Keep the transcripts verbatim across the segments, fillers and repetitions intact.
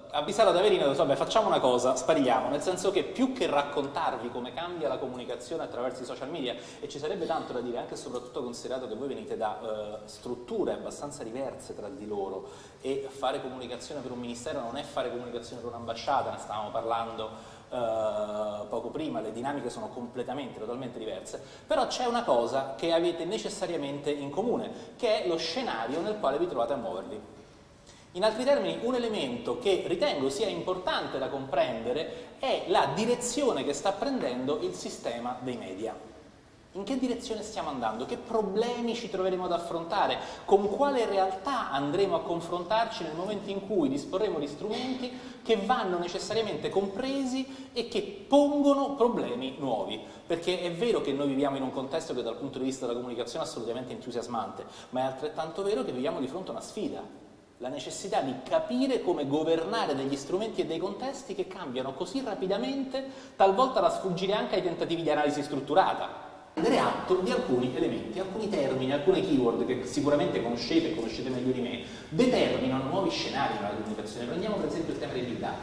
avvisato ad Averino e ho detto, vabbè, facciamo una cosa, spariamo, nel senso che più che raccontarvi come cambia la comunicazione attraverso i social media, e ci sarebbe tanto da dire, anche e soprattutto considerato che voi venite da eh, strutture abbastanza diverse tra di loro, e fare comunicazione per un ministero non è fare comunicazione per un'ambasciata, ne stavamo parlando Uh, poco prima, le dinamiche sono completamente, totalmente diverse, però c'è una cosa che avete necessariamente in comune, che è lo scenario nel quale vi trovate a muovervi. In altri termini, un elemento che ritengo sia importante da comprendere è la direzione che sta prendendo il sistema dei media. In che direzione stiamo andando? Che problemi ci troveremo ad affrontare? Con quale realtà andremo a confrontarci nel momento in cui disporremo di strumenti che vanno necessariamente compresi e che pongono problemi nuovi? Perché è vero che noi viviamo in un contesto che dal punto di vista della comunicazione è assolutamente entusiasmante, ma è altrettanto vero che viviamo di fronte a una sfida. La necessità di capire come governare degli strumenti e dei contesti che cambiano così rapidamente, talvolta da sfuggire anche ai tentativi di analisi strutturata. Prendere atto di alcuni elementi, alcuni termini, alcune keyword che sicuramente conoscete e conoscete meglio di me, determinano nuovi scenari nella comunicazione. Prendiamo per esempio il tema dei big data.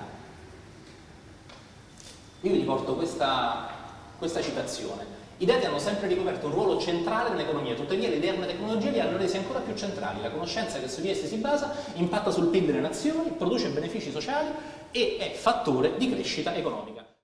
Io vi riporto questa, questa citazione. I dati hanno sempre ricoperto un ruolo centrale nell'economia, tuttavia le moderne tecnologie li hanno resi ancora più centrali. La conoscenza che su di esse si basa impatta sul P I B delle nazioni, produce benefici sociali e è fattore di crescita economica.